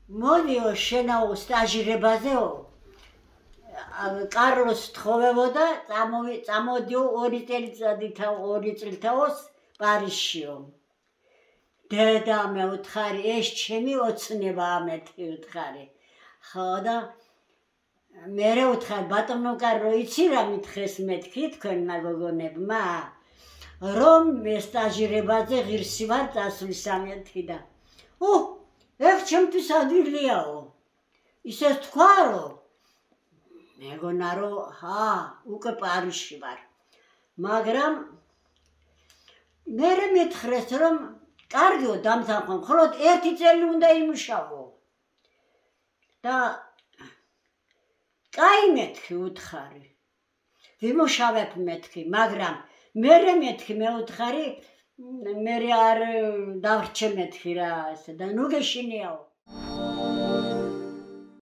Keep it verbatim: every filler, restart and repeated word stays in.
მოდიო შენაო სტაჟირებაზეო კარლოს თხოვებოდა წამოდიო ორი წელიწადითა ორი წლითაოს პარიზშიო დედა მე უთხარი ეს ჩემი ოცნება ამეთი უთხარი ხო და მერე უთხარი ბატონო კარლო იცი რა მითხეს მეთქი თქვენმა გოგონებმა რომ მე სტაჟირებაზე ღირსი ვარ წასვლის ამეთი და ო ეხ ჩემთვის ადვილია ისე თქვა რომ მეგონა რომ ჰა უკვე პარიზში ვარ მაგრამ მერე მითხრეს რომ კარგიო დამთანხმო მხოლოდ ერთი წელი უნდა იმუშაო და კაი მეთქი უთხარი ვიმუშავებ მეთქი მაგრამ მერე მეთქი მე უთხარი მერე არ დავრჩე მეთქი რა ესე და ნუ გეშინიაო